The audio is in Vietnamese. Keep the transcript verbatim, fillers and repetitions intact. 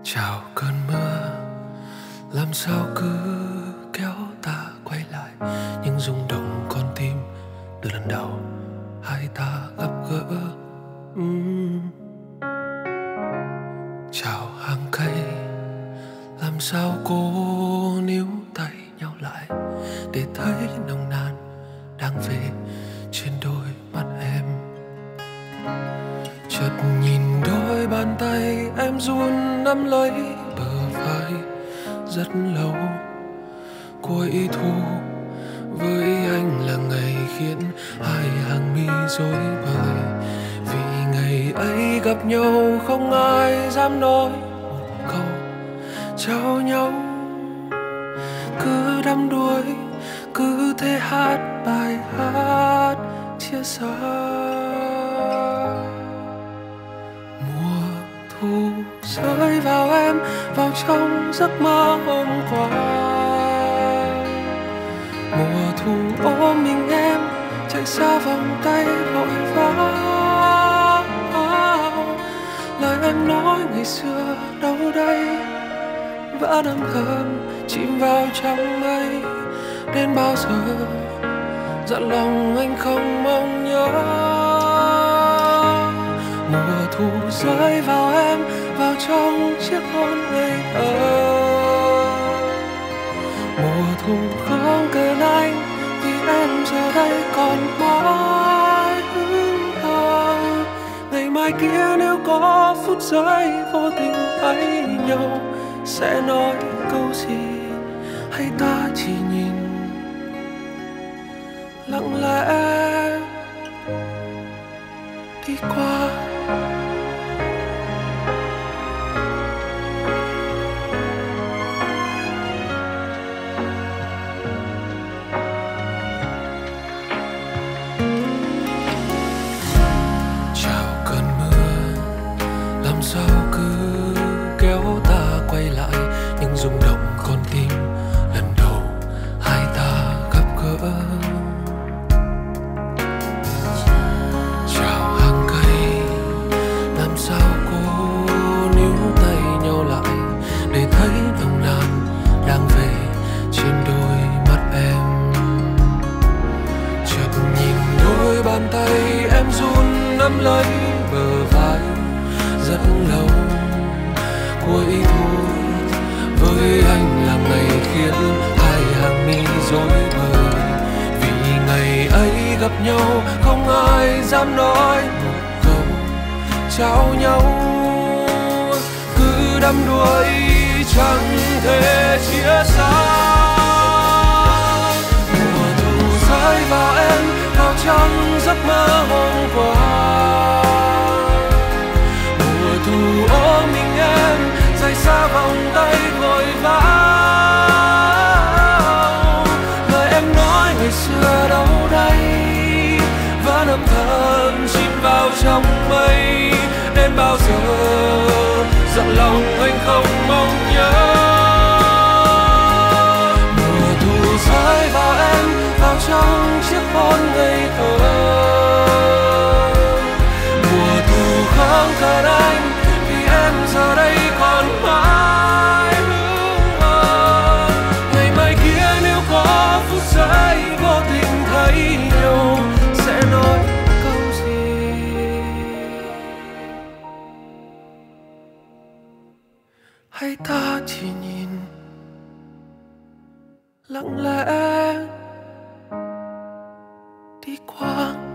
Chào cơn mưa, làm sao cứ kéo ta quay lại những rung động con tim từ lần đầu hai ta gặp gỡ. uhm. Chào hàng cây, làm sao cô níu tay nhau lại để thấy nồng nàn đang về trên đôi mắt em. Chợt nhìn đôi bàn tay em run nắm lấy bờ vai rất lâu. Cuối thu với anh là ngày khiến hai hàng mi rối bời, vì ngày ấy gặp nhau không ai dám nói một câu chào nhau. Cứ đắm đuối, cứ thế hát bài hát chia xa. Mùa thu rơi vào em, vào trong giấc mơ hôm qua. Mùa thu ôm mình em, chạy xa vòng tay vội vã. Lời em nói ngày xưa đâu đây, vẫn âm thầm chìm vào trong mây. Đến bao giờ dặn lòng anh không mong nhớ. Mùa thu rơi vào em, vào trong chiếc hôn ngây thơ. Mùa thu không cần anh, vì em giờ đây còn mãi hững hờ. Ngày mai kia nếu có phút giây vô tình thấy nhau, sẽ nói câu gì hay ta chỉ nhìn lặng lẽ đi qua. Chào cơn mưa, làm sao cứ kéo ta quay lại những rung động con tim lần đầu hai ta gặp gỡ. Chào hàng cây, làm sao cô níu tay nhau lại để thấy nồng nàn đang về trên đôi mắt em. Chợt nhìn đôi bàn tay em run nắm lấy bờ vai rất lâu. Cuối thu với anh là ngày khiến hai hàng mi rối bời, vì ngày ấy gặp nhau không ai dám nói một câu chào nhau. Cứ đắm đuối chẳng thể chia xa. Mùa thu rơi vào em, vào trong giấc mơ hôm qua. Mùa thu ôm mình em, rời xa vòng tay vội vã. Lời em nói ngày xưa đâu đây, vẫn âm thầm chìm vào trong mây. Đến bao giờ dặn lòng anh không mong nhớ. Mùa thu rơi vào em, vào trong chiếc hôn ngây thơ. Mùa thu không cần anh, vì em giờ đây còn mãi hững hờ. Ngày mai kia nếu có phút giây vô tình thấy nhau, sẽ nói câu gì hay ta chỉ nhìn lặng lẽ đi qua.